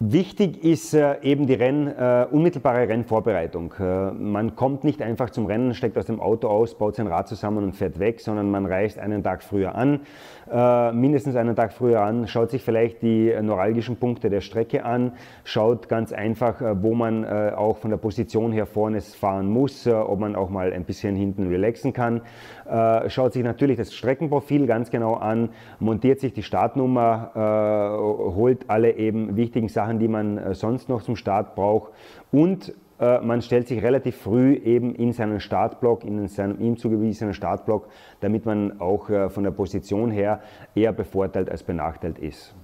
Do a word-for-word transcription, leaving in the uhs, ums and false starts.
Wichtig ist äh, eben die Renn, äh, unmittelbare Rennvorbereitung. Äh, man kommt nicht einfach zum Rennen, steigt aus dem Auto aus, baut sein Rad zusammen und fährt weg, sondern man reist einen Tag früher an, äh, mindestens einen Tag früher an, schaut sich vielleicht die neuralgischen Punkte der Strecke an, schaut ganz einfach, äh, wo man äh, auch von der Position her vorne fahren muss, äh, ob man auch mal ein bisschen hinten relaxen kann, äh, schaut sich natürlich das Streckenprofil ganz genau an, montiert sich die Startnummer, äh, holt alle eben wichtigen Sachen, die man äh, sonst noch zum Start braucht, und äh, man stellt sich relativ früh eben in seinen Startblock, in seinem ihm zugewiesenen Startblock, damit man auch äh, von der Position her eher bevorteilt als benachteiligt ist.